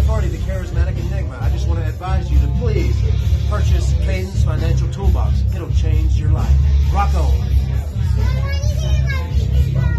party, the charismatic enigma, I just want to advise you to please purchase Cadence Financial Toolbox. It'll change your life. Rock on.